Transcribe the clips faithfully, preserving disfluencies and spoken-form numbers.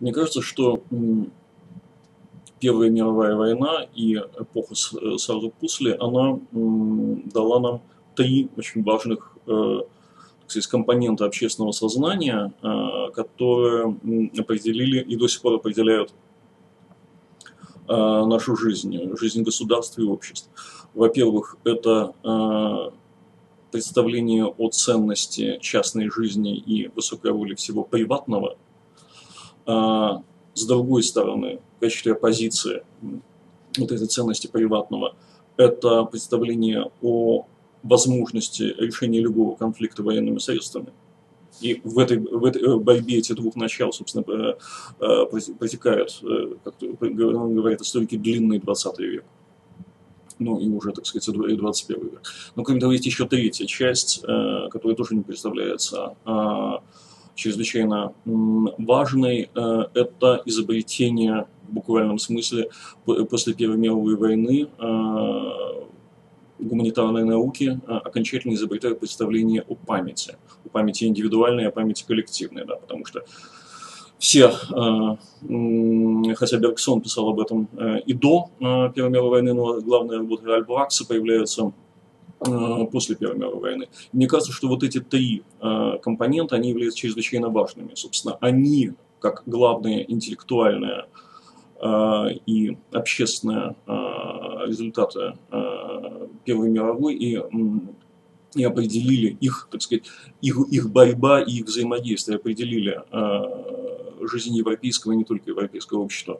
Мне кажется, что Первая мировая война и эпоха сразу после, она дала нам три очень важных, так сказать, компонента общественного сознания, которые определили и до сих пор определяют нашу жизнь, жизнь государства и общества. Во-первых, это представление о ценности частной жизни и высокой роли всего приватного. С другой стороны, в качестве оппозиции вот этой ценности приватного, это представление о возможности решения любого конфликта военными средствами. И в этой, в этой борьбе эти двух начал, собственно, протекают, как говорят историки, длинный двадцатый век. Ну и уже, так сказать, и двадцать первый век. Но кроме того, есть еще третья часть, которая тоже не представляется чрезвычайно важной. Это изобретение в буквальном смысле после Первой мировой войны гуманитарной науки окончательно изобретают представление о памяти. О памяти индивидуальной, о памяти коллективной. Да, потому что все, хотя Бергсон писал об этом и до Первой мировой войны, но главная работа Ральфа Вакса появляется после Первой мировой войны. Мне кажется, что вот эти три компонента, они являются чрезвычайно важными. Собственно, они, как главные интеллектуальные и общественные результаты Первой мировой и, и определили их, так сказать, их, их борьба и их взаимодействие, определили жизнь европейского и не только европейского общества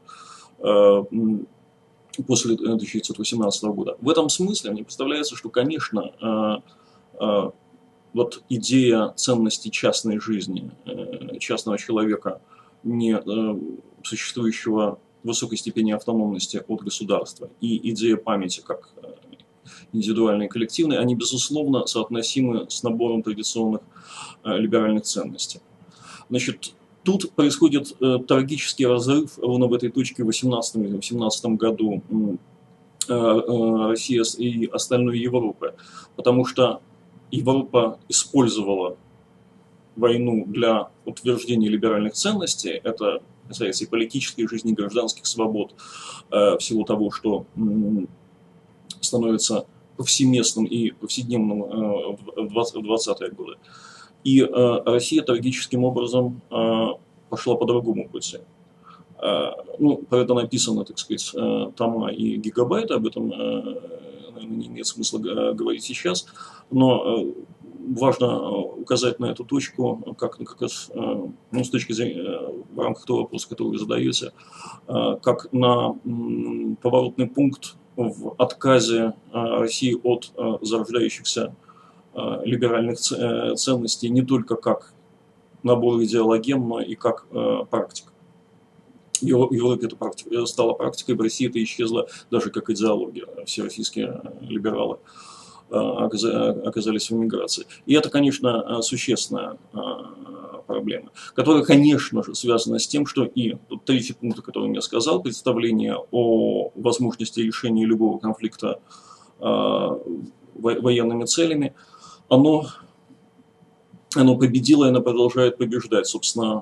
после тысяча девятьсот восемнадцатого года. В этом смысле мне представляется, что, конечно, вот идея ценности частной жизни, частного человека, не существующего в высокой степени автономности от государства, и идея памяти как индивидуальной и коллективной, они, безусловно, соотносимы с набором традиционных либеральных ценностей. Значит, тут происходит э, трагический разрыв ровно в этой точке в восемнадцатом году э, э, России и остальной Европы, потому что Европа использовала войну для утверждения либеральных ценностей, это касается и политической жизни, и гражданских свобод, э, всего того, что э, становится повсеместным и повседневным э, в двадцатые годы. И э, Россия трагическим образом э, пошла по другому пути. Э, ну, про это написано, так сказать, э, тома и гигабайты, об этом, э, наверное, не имеет смысла говорить сейчас, но э, важно указать на эту точку, как, как раз, э, ну, с точки зрения, э, в рамках того вопроса, который вы задаете, э, как на м, поворотный пункт в отказе э, России от э, зарождающихся либеральных ценностей не только как набор идеологем, но и как э, практика. В Европе это практика, стала практикой, в России это исчезло даже как идеология. Все российские либералы э, оказались в эмиграции. И это, конечно, существенная э, проблема, которая, конечно же, связана с тем, что и тут третий пункт, о котором я сказал, представление о возможности решения любого конфликта э, военными целями, Оно, оно победило, и оно продолжает побеждать. Собственно,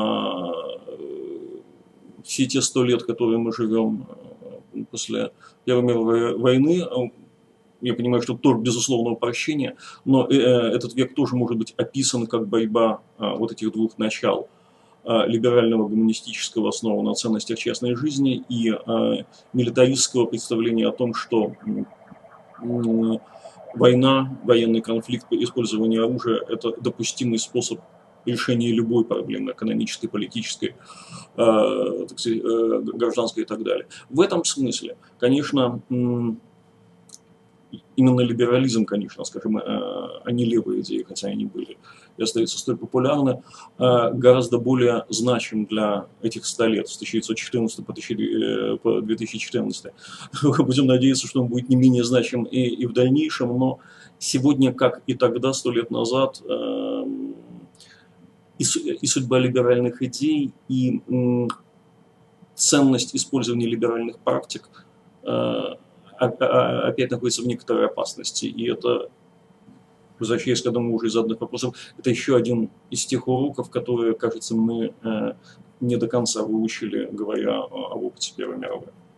все те сто лет, которые мы живем после Первой мировой войны, я понимаю, что тоже безусловно упрощение, но этот век тоже может быть описан как борьба вот этих двух начал. Либерального гуманистического, основы на ценностях частной жизни, и милитаристского представления о том, что война, военный конфликт, использование оружия – это допустимый способ решения любой проблемы, экономической, политической, э, так сказать, э, гражданской и так далее. В этом смысле, конечно, именно либерализм, конечно, скажем, э, а не левые идеи, хотя они были и остаются столь популярны, э, гораздо более значим для этих ста лет, с тысяча девятьсот четырнадцатого по две тысячи четырнадцатый. Будем надеяться, что он будет не менее значим и, и в дальнейшем, но сегодня, как и тогда, сто лет назад, э, и, и судьба либеральных идей, и э, ценность использования либеральных практик э, опять находится в некоторой опасности, и это возвращаясь к одному уже из заданных вопросов, это еще один из тех уроков, которые, кажется, мы не до конца выучили, говоря об опыте Первой мировой.